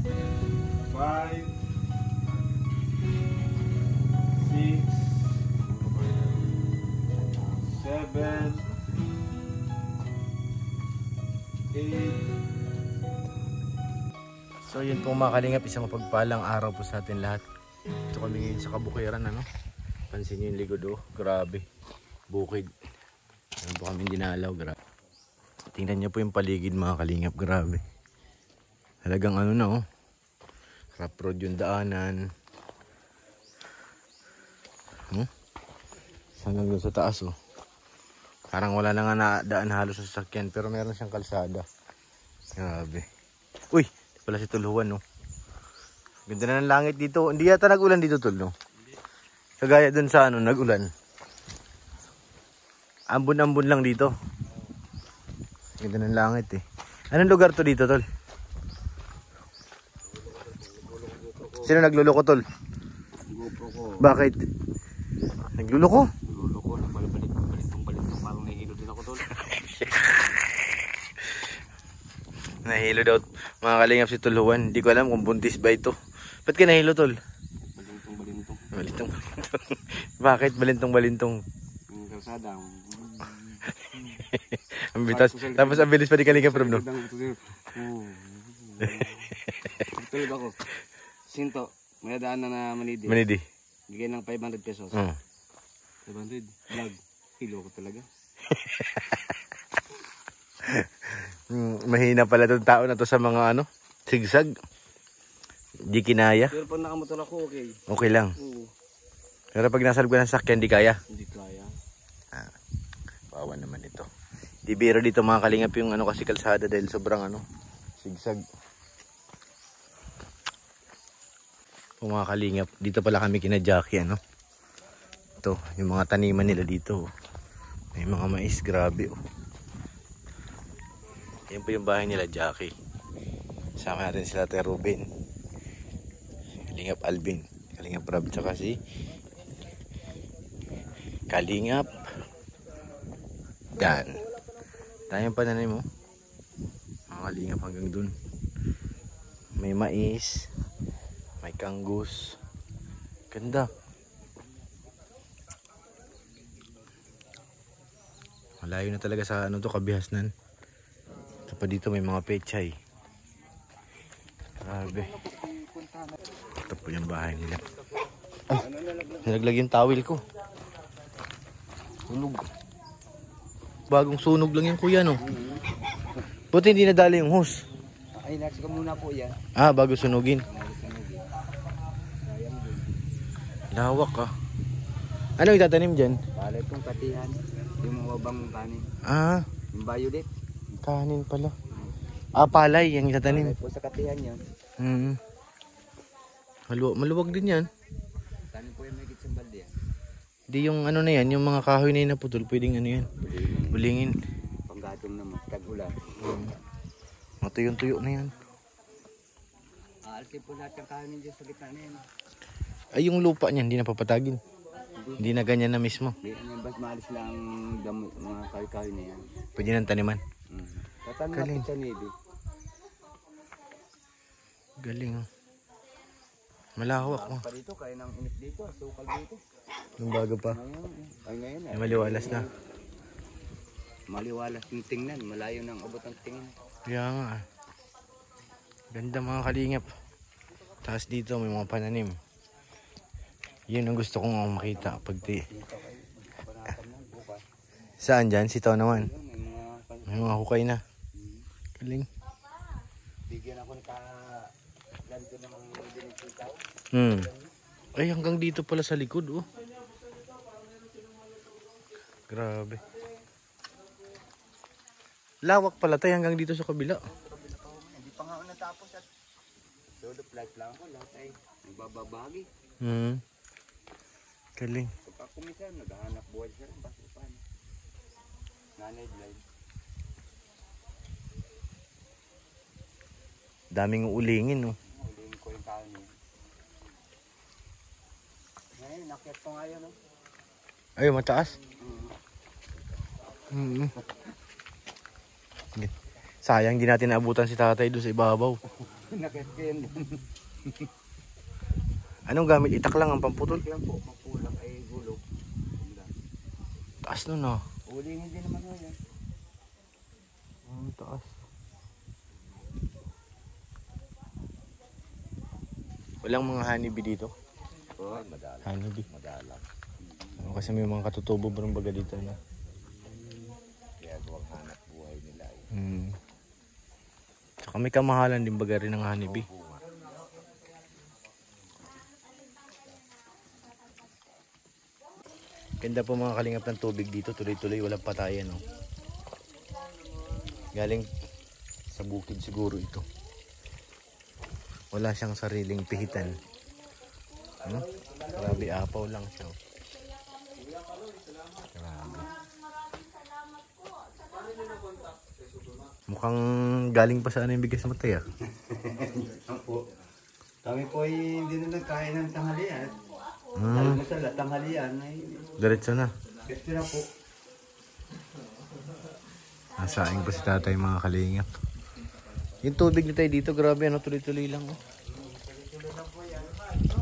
5, 6, 7, 8. So yun po mga kalingap, isang mapagpalang araw po sa atin lahat. Ito kami ngayon sa Kabukiran, ano? Pansin nyo yung likod, oh. Grabe. Bukid. Ano po kami dinalaw, grabe. Tingnan nyo po yung paligid mga kalingap, grabe. Halagang ano na, oh. Rough road yung daanan. Hanggang doon sa taas, oh. Parang wala na nga nadaan halos sa sasakyan, pero meron siyang kalsada. Grabe. Uy! Wala si Tulhuan, no? Ganda na ng langit dito. Hindi yata nag-ulan dito, Tul, no? Kagaya dun sa ano, nag-ulan. Ambon-ambon lang dito. Ganda ng langit, eh. Anong lugar to dito, Tol? Sino nagluloko, Tol? GoPro ko. Bakit? Nagluloko? Nagluloko. Balitong. Parang nahihilo din ako, Tol. Nahilo daw mga kalingap si Tulhuan. Hindi ko alam kung buntis ba ito. Ba't ka nahilo, Tol? Balintong. Bakit balintong? Yung kalsada. Ang bitas. Tapos ang bilis pa di kalingap, bro, no? Tulog ako. Sinto. May daan na Manidi. Manidi. Bigay ng 500 pesos. 500. Vlog. Hilo ko talaga. Mahina pala itong tao na to sa mga ano, sigsag. Di kinaya. Pero pag nakamotor ako, okay. Okay lang. Oo. Pero pag nasa loob ka ng sakyan, di kaya. Hindi kaya. Bawa naman ito. Di biro dito mga kalingap yung ano kasi kalsada dahil sobrang ano, sigsag. Mga kalingap, dito pala kami kina Jackie, ano. Ito, yung mga taniman nila dito. May mga mais, grabe, oh. Yan po yung bahay nila Jackie. Sama natin sila Ate Ruben, Kalingap Alvin, Kalingap Rob, tsaka si Kalingap Dan. Tayong pananim mo, mga kalingap hanggang dun. May mais, may kanggus. Ganda. Malayo na talaga sa ano to, Kabihasnan. Ito pa dito may mga pechay. Grabe. Ito po yung bahay nila. Ay, nalaglag yung towel ko. Sunog. Bagong sunog lang yung kuya, no? Buti hindi nadali yung hose. Ay, next ko muna po yan. Bago sunugin. Lawak, ah. Ano itatanim dyan? Pala itong katihan. Yung mga babang kanin. Yung violet. Kanin pala. Palay yung itatanim. Palay po sa katihan yun. Maluwag din yan. Kanin po yung may gitsang balde yan. Di yung ano na yan, yung mga kahoy na naputol, pwedeng ano yan. Bulingin. Panggatong naman, tag-ulan. Matuyong-tuyo na yan. Aalsin po lahat yung kanin dyan sa gitna na yan. Ay, yung lupa niyan, hindi na papatagin. Hindi na ganyan na mismo. Bas maalis lang ang mga kahoy-kahoy na yan. Pwede nang taniman. Tatanong natin sa Navy. Galing, oh. Malawak, oh. Pa dito, kaya nang init dito, sukal dito. Nung bago pa. Ngayon. Ay, maliwalas na. Maliwalas yung tingnan, malayo nang abot ang tingin. Kaya nga, ah. Ganda mga kalingap. Tapos dito may mga pananim. Yun ang gusto kong makita pag Saan dyan? Sitaw naman. May mga hukay na. Galing. Bigyan ako ng ganito ng mga sitaw. Ay, hanggang dito pala sa likod, oh. Grabe. Lawak pala tayo hanggang dito sa kabila. Hindi pa nga natapos at solo flight lang ako. Lahat ay nagbababagi. Galing. Kapag kumisan, naghahanap buhay siya rin. Basta paano. Nanay blind. Daming ulingin, no? Ulingin ko yung kanin. Ngayon, nakyat ko nga yun, no? Ay, mataas? Sayang di natin naabutan si tatay doon sa ibabaw. Nakit ko yan. Anong gamit? Itak lang ang pamputol? Yan po, mapulak ay gulog. Taas nun ah. Uling hindi naman ho yan. Ang taas. Walang mga honeybee dito? Oo, madalang. Honeybee. Madalang. Ano, kasi may mga katutubo barang baga dito na. Kaya gawang hanap buhay nila. Tsaka may kamahalan din baga rin ng honeybee. Ganda po mga kalingap ng tubig dito, tuloy-tuloy, walang patayan. No? Galing sa bukid siguro ito. Wala siyang sariling pihitan. Ano? Grabe, apaw lang siya. Grabe. Mukhang galing pa sa ano yung bigas mo tayo. Kami po ay hindi na nagkain ng tanghalian. Almusal at tanghalian ay Diretso na. gusto na po. Nasaing pa si tatay mga kalingap. Yung tubig na tayo dito, grabe ano, tuloy-tuloy lang. Oh. Tuloy lang po yan.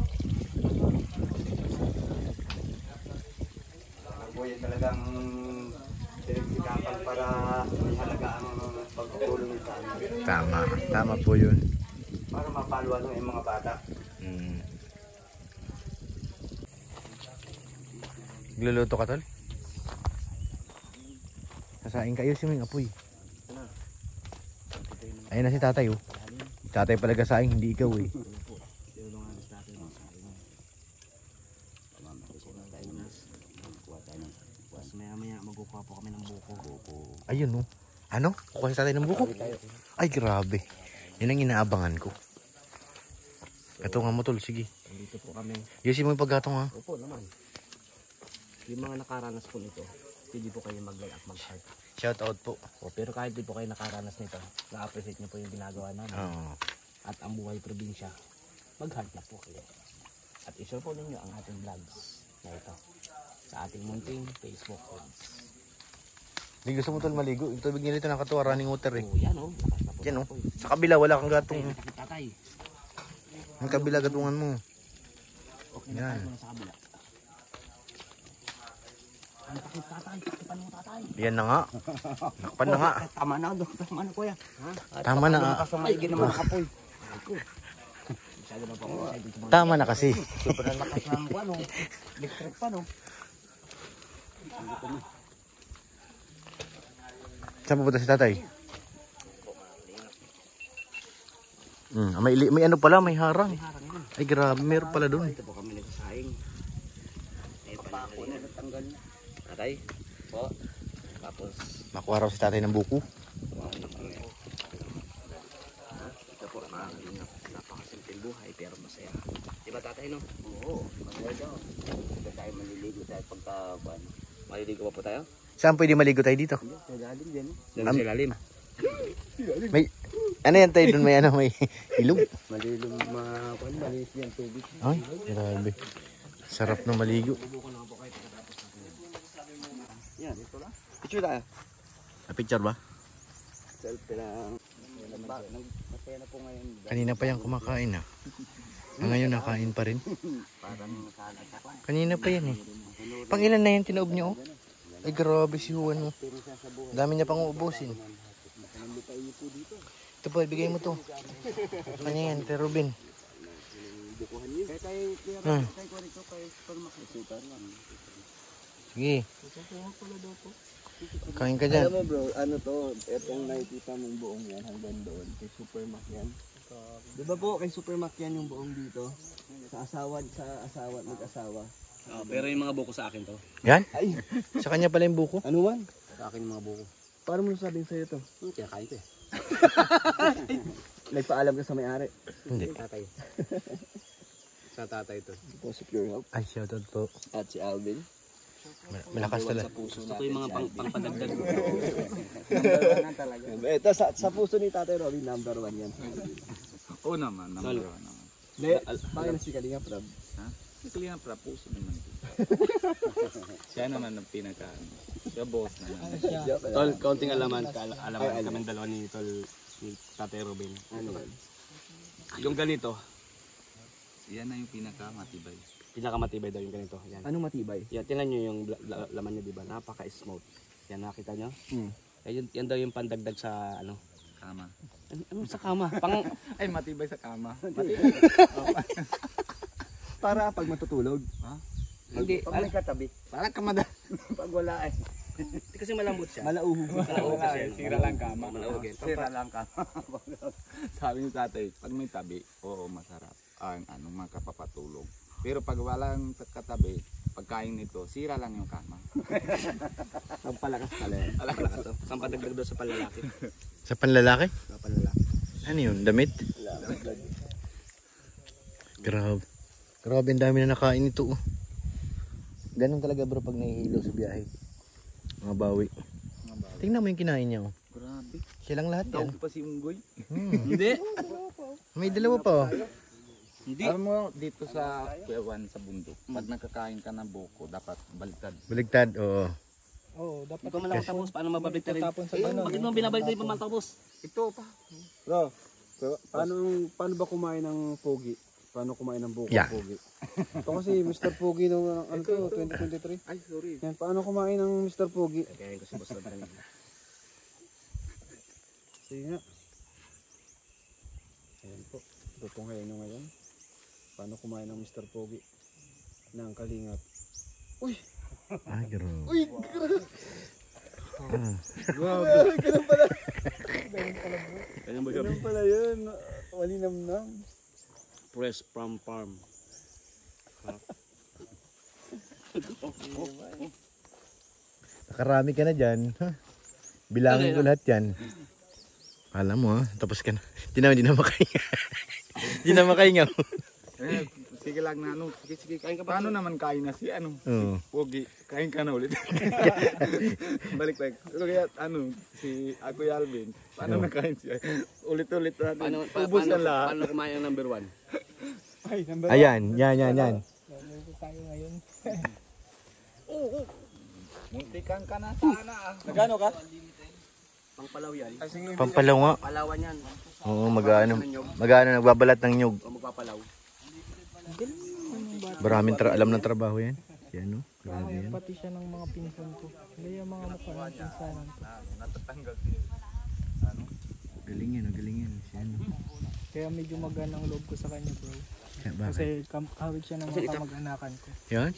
Ano po yan talagang pinagsikapan para may halaga ang pagtutulong sa amin. Tama, tama po yun. Para mapaluan ng mga bata. Nagluluto ka tol? Sasaing kayo si Ming apoy. Ayun na si tatay oh. Tatay pala gasaing, hindi ikaw eh. Maya magkukuha po kami ng buko. Ayun oh. Ano? Kukuha si tatay ng buko? Ay grabe. Yan ang inaabangan ko. Gatungan mo tol, sige. Dito po kami. Yusin mo yung paggatong ha. Opo naman. Yung mga nakaranas po nito, hindi po kayo mag-like at mag-heart. Shout out po. O, pero kahit di po kayo nakaranas nito, na-appreciate nyo po yung ginagawa namin. Oo. At ang buhay probinsya, mag-heart na po kayo. At i-share po ninyo ang ating vlogs na ito sa ating munting Facebook page. Hindi gusto mo tol maligo. Yung tubig nila ito nakatuwa, running water eh. O, yan o. Lakas na po. Yan na oh. po. Sa kabila wala kang gatong. Sakit tatay. Ang kabila gatungan mo. Okay na Yan. tayo muna sa kabila. Ang sakit tatay. Sakitan mo tatay. Yan na nga. Nakpan na nga. Tama na doon. Tama na kuya. Tama na. Kasamaigi naman kapoy. Masyado na po ako excited sa mga Tama na kasi. Sobrang lakas ng ano. Electric pa no. Saan pupunta si tatay? May ano pala, may harang. harang yun. Ay grabe, meron pala doon. Ito po kami nagsasaing. Pako na natanggal na. Tatay. Po. Tapos, Makuha raw si tatay ng buko. ito po ang napakasimpleng buhay pero masaya. Diba tatay no? Oo. Masaya daw. Hindi tayo maliligo tayo pagka ano. Maliligo pa po tayo? Saan pwede maligo tayo dito? Hindi, sa lalim din. Doon sa ilalim. May, ano yan tayo doon? May ano, may ilog. Malilong malinis yan tubig. Ay, grabe. Sarap na maligo. Yan, ito lang. Picture tayo. Picture ba? Selfie lang. Masaya na po ngayon. Kanina pa yan kumakain ah. Ngayon nakain pa rin. Parang nakalat ako. Kanina pa yan eh. Pang ilan na yan tinoob niyo oh? Ay grabe si Juan oh. Dami niya pang uubusin. Ito po, ibigay mo to. Kanya yan, kay Ruben. Kaya tayo, tayo ko rito kay supermarket. Sige. Kain ka dyan. Alam mo bro, ano to, itong nakikita mong buong yan hanggang doon, kay Supermac yan. Diba po, kay Supermac yan yung buong dito? Sa asawa at mag-asawa. Pero yung mga buko sa akin to. Yan? Ay, Sa kanya pala yung buko. ano man? Sa akin yung mga buko. Paano mo nasabing sa'yo to? Kinakain ko eh. Nagpaalam ka sa may-ari. Hindi. Tatay. Sa tatay to. Po si Pure Help Ay, shoutout po. at si Alvin. Malakas talaga. Gusto ko yung mga pangpadagdag. Ito, sa puso ni Tatay Robby, number 1 yan. Oo naman, number 1 naman. Bakit na si Kalinga Prab? Si Kalinga Prab, puso naman ito. Siya naman ang pinaka, siya boss naman. Tol, kaunting alaman kami dalawa ni Tol, ni Tatay Robin. Ano man? Yung ganito, Yan na yung pinakamatibay. pinakamatibay daw yung ganito. Yan. Anong matibay? Yan, tingnan nyo yung laman niya, di ba? Napaka-smooth. Yan, nakita nyo? Yan daw yung pandagdag sa ano. Kama. Ano sa kama? Ay, matibay sa kama. Para pag matutulog. Hindi, Pag may katabi. parang kamada. Pag wala eh. Hindi kasi malambot siya. Malauhog. Malauhog kasi. Sira lang kama. Malauhog eh. Sira lang kama. Sabi ni tatay, pag may tabi, oo, masarap. Ang makapapatulog. Pero pag walang katabi, pagkain nito, sira lang yung kama. Pampalakas pala yan. Palakas to. Pampadagdag daw sa panlalaki. Sa panlalaki? Sa panlalaki. Ano yun? Damit? Grabe. Grabe, ang dami na nakain ito. Ganun talaga bro pag nahihilo sa biyahe. Mga bawi. Tingnan mo yung kinain niya. Oh. Grabe. Siya lang lahat yan. Tawag pa si Unggoy. Hindi. May dalawa pa. Oh. Hindi. Alam mo, dito sa Kuyawan, sa bundok, pag nakakain ka ng buko, dapat baliktad. Baligtad, oo. Hindi ko malang tapos. Paano mababalik na rin? Bakit mo binabalik na yung pamatapos? Ito pa. Bro, paano ba kumain ng pogi? Paano kumain ng buko Yeah. pogi? Ito kasi Mr. Pogi nung ano to, 2023. Ay, sorry. Yan, paano kumain ng Mr. Pogi? Kaya ko si Boss Rodrigo. Sige nga. Ayan po. Tutunghayin nyo ngayon. Paano kumain ng Mr. Pogi? Ng kalingap. Ay, grabe. Uy! Grabe! Ganun pala. Ganun pala yun. Walinamnam. Fresh from farm. Nakarami ka na dyan. Bilangin ko lahat yan. Alam mo, tapos ka na. Hindi na makahinga. Hindi na makahinga. Eh, sige lang na ano. Sige, kain ka pa. Paano naman kain na si ano? Oo. Pogi, kain ka na ulit. Balik. Kaya ano, si Kuya Alvin, paano nakain siya? Ulit-ulit natin. Ubus na lahat. Paano kumain ang number 1? Ayan, yan. Muntikan ka na sana ah. Nagano ka? Pangpalaw yan. Pampalaw nga. Palawan yan. Oo, mag-ano, nagbabalat ng nyug. O magpapalaw. Maraming alam ng trabaho yan. Yan, no? Grabe yan. Pati siya ng mga pinsan ko. Hindi yung mga mukha ng pinsanan ko. Natatanggal siya. Galing yan. Siya, no? Kaya medyo magaan ang loob ko sa kanya, bro. Kaya, bakit? Kasi kawit siya ng mga kamag-anakan ko. Yan?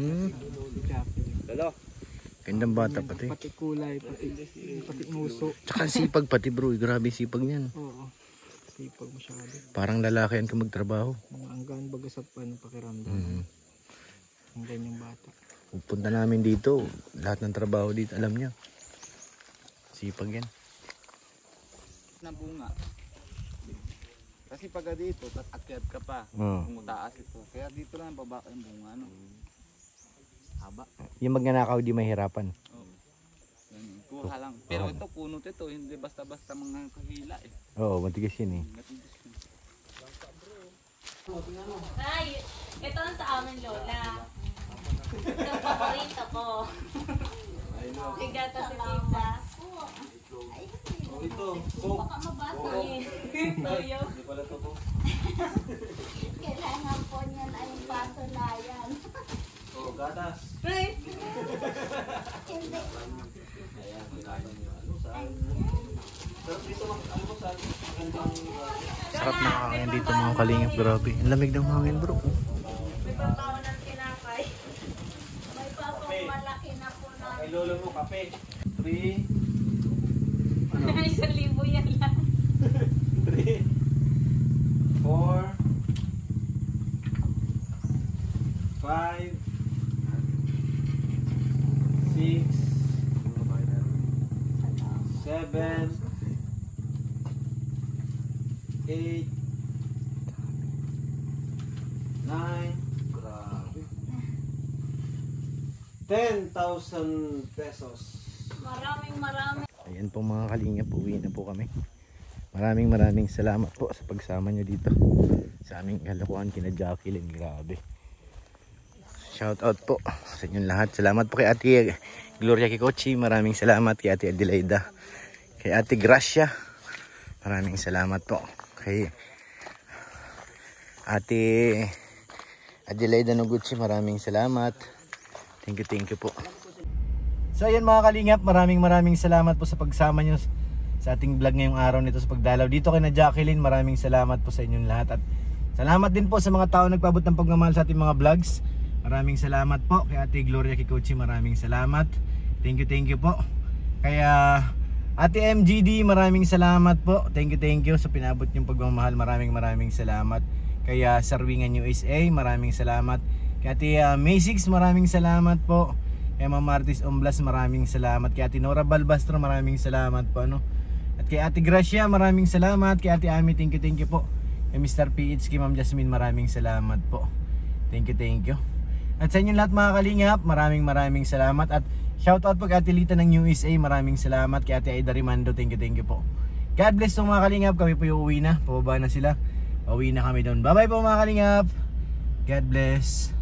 Lalo. Gandang bata pati. Pati kulay, pati nguso. Tsaka sipag pati bro. Grabe sipag niyan. Oo. Sipag masyado. Parang lalaki yan ka magtrabaho. Ang gaan baga sa pakiramdam. Ang ganyang bata. Pupunta namin dito. Lahat ng trabaho dito alam niya. Sipag yan. Na bunga. Kasi pag dito, tatakyat ka pa. Oo. Kung taas ito. Kaya dito lang baba yung bunga. No? Haba. Yung magnanakaw di mahirapan. Yan, kuha lang. Pero ito, punot ito. Hindi basta-basta mga kahila eh. Oo, matigas yun eh. Ay, ito ang sa amin, Lola. Ito ang paborito ko. Ligata si Tita. Ito. Baka mabasa eh. Toyo. Kailangan po niyan ay pasulayan. Oh, gatas. Right? Hindi. Sarap ng hangin dito mga kalingap. Grabe. Ang lamig ng hangin bro. May papaw ng tinapay. May papaw malaki na po na. Kay lolo mo, kape. 3, 1,000 yan lang. 3, 4, 5, 6, 7, 8, 9, grabe. 10,000 pesos. Maraming. Ayan po mga kalingap. Uwi na po kami. Maraming salamat po sa pagsama nyo dito. Sa aming kalokohan kina Jacqueline. Grabe. Shout out po sa inyong lahat. Salamat po kay Ate Gloria Kikochi. Maraming salamat kay Ate Adelaida. Kay Ate Gracia. Maraming salamat po. Kay Ate Adelaida Noguchi, maraming salamat. Thank you po. So ayan mga kalingap, maraming salamat po sa pagsama nyo sa ating vlog ngayong araw nito sa pagdalaw. Dito kay na Jacqueline, maraming salamat po sa inyong lahat. At salamat din po sa mga tao nagpaabot ng pagmamahal sa ating mga vlogs. Maraming salamat po kay Ate Gloria Kikuchi, maraming salamat. Thank you po. Kaya Ate MGD, maraming salamat po. Thank you sa pinabot yung pagmamahal. Maraming salamat. Kaya Sarwingan USA, maraming salamat. Kaya Ate May 6, maraming salamat po. Kay Ma'am Martis Omblas, maraming salamat. Kay Ate Nora Balbastro, maraming salamat po, ano. At kay Ate Gracia, maraming salamat. Kay Ate Ami, thank you po. Kay Mr. PH, kay Ma'am Jasmine, maraming salamat po. Thank you. At sa inyong lahat mga kalingap, maraming salamat. At shoutout po kay Ate Lita ng USA, maraming salamat. Kay Ate Aida Rimando, thank you po. God bless po mga kalingap, kami po yung uwi na. Pababa na sila. Uwi na kami doon. Bye bye po mga kalingap. God bless.